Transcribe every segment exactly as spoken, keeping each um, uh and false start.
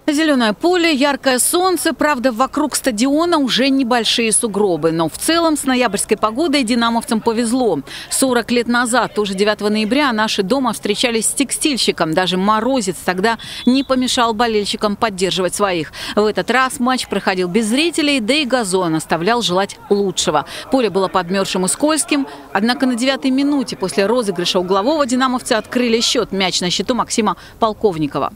Зеленое поле, яркое солнце, правда, вокруг стадиона уже небольшие сугробы. Но в целом с ноябрьской погодой динамовцам повезло. сорок лет назад, тоже девятого ноября, наши дома встречались с текстильщиком. Даже морозец тогда не помешал болельщикам поддерживать своих. В этот раз матч проходил без зрителей, да и газон оставлял желать лучшего. Поле было подмерзшим и скользким. Однако на девятой минуте после розыгрыша углового динамовцы открыли счет. Мяч на счету Максима Полковникова.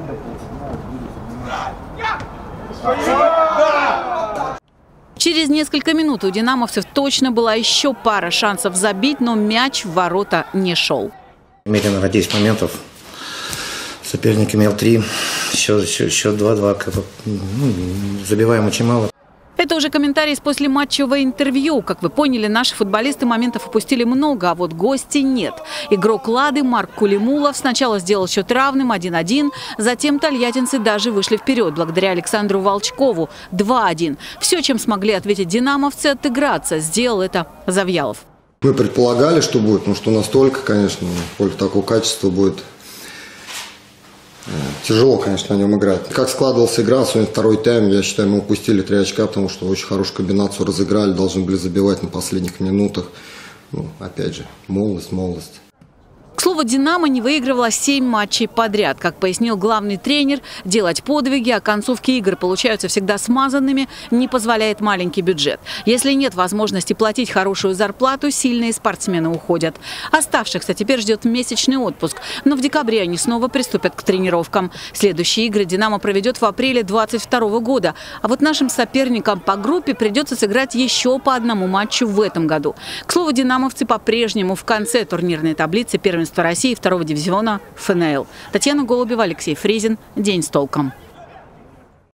Через несколько минут у динамовцев точно была еще пара шансов забить, но мяч в ворота не шел. Имели на десять моментов. Соперник имел три. Счет, счет, счет два-два. Ну, забиваем очень мало. Это уже комментарий с послематчевого интервью. Как вы поняли, наши футболисты моментов упустили много, а вот гостей нет. Игрок «Лады» Марк Кулимулов сначала сделал счет равным один-один, затем тольяттинцы даже вышли вперед благодаря Александру Волчкову два-один. Все, чем смогли ответить динамовцы, отыграться, сделал это Завьялов. Мы предполагали, что будет, но что настолько, конечно, поле такого качества будет. Тяжело, конечно, на нем играть. Как складывалась игра, сегодня второй тайм, я считаю, мы упустили три очка, потому что очень хорошую комбинацию разыграли, должны были забивать на последних минутах. Ну, опять же, молодость, молодость. К слову, «Динамо» не выигрывала семь матчей подряд. Как пояснил главный тренер, делать подвиги, а концовки игр получаются всегда смазанными, не позволяет маленький бюджет. Если нет возможности платить хорошую зарплату, сильные спортсмены уходят. Оставшихся теперь ждет месячный отпуск. Но в декабре они снова приступят к тренировкам. Следующие игры «Динамо» проведет в апреле двадцать второго года. А вот нашим соперникам по группе придется сыграть еще по одному матчу в этом году. К слову, динамовцы по-прежнему в конце турнирной таблицы первенства России второго дивизиона ФНЛ. Татьяна Голубева, Алексей Фризин. День с толком.